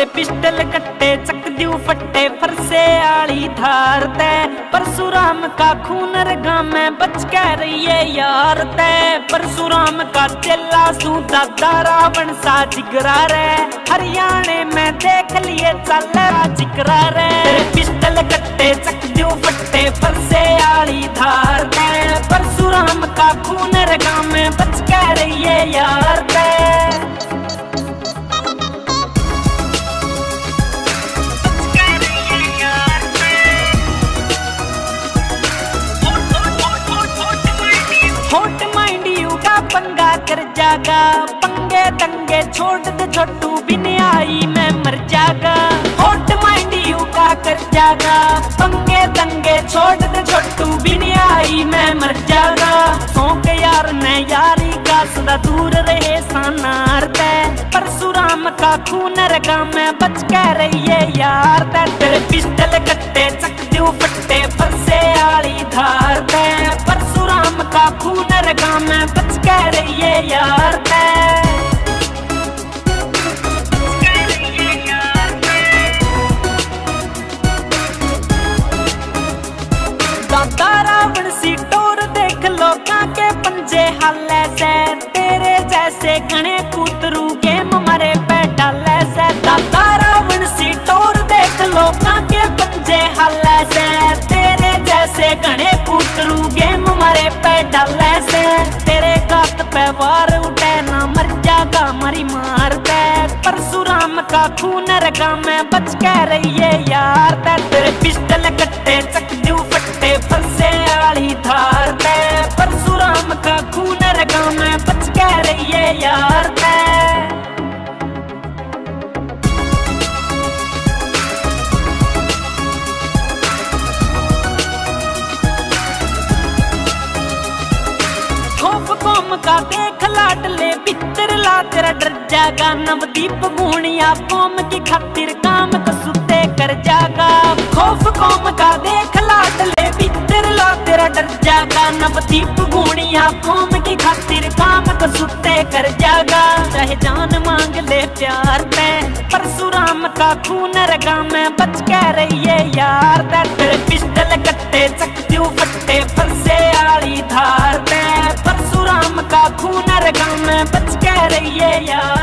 Pistol कट्टे चक दू फट्टे फरसे आली धार ते परशुराम का खून रगा में बच के रहिए यार ते परशुराम का चेला सू दादा रावण सा जिगरा रे हरियाणे में देख लिए चल जिगरा रे पिस्टल कट्टे चक दू फट्टे फरसे आली धार ते परशुराम का खून रगा में बच के रहिए यार ते पंगा कर जागा पंगे दंगे छोड़ दे छोटू बिन आई मैं मर जागा होट माइंड यू का कर जागा पंगे दंगे छोड़ दे छोटू बिन आई मैं मर जागा सौंक यार ने यारी का सदा दूर रहे सानार ते परशुराम का खून रगा में बच के रहिए यार ते तेरे पिस्टल कट्टे चक दू फट्टे फरसे आली धार ते परशुराम का खून रगा में बच के रहिए यार ते दादा रावण सी टोर देख लो के पंजे हाले से तेरे जैसे घने कूतरू गेम मारे पे डाले से दादा रावण सी टोर देख लो के पंजे हाले से तेरे जैसे घने कूतरू गेम मारे पे डाले से तेरे गात पे वार उठे ना मर जागा मरी मारते परशुराम का खून रगा में बच के रहिए यार ते तेरे पिस्टल कट्टे चक दू फट्टे फरसे आली धार ते परशुराम का खून रगा में बच के रहिए यार ते का देख लाडले बितर ला तेरा डर जागा नवदीप गुणिया कौम की खातिर काम कसूते कर जागा खौफ कौम का देख लाडले बितर ला तेरा डर जागा नवदीप गुणिया कौम की खातिर काम कसूते कर जागा चाहे जान मांग ले प्यार पे परशुराम का खून रगा में बच के रहिए यार ते तेरे पिस्टल कट्टे चक दू फट्टे फरसे आली धार ते परशुराम का खून रगा में बच के रहिए यार।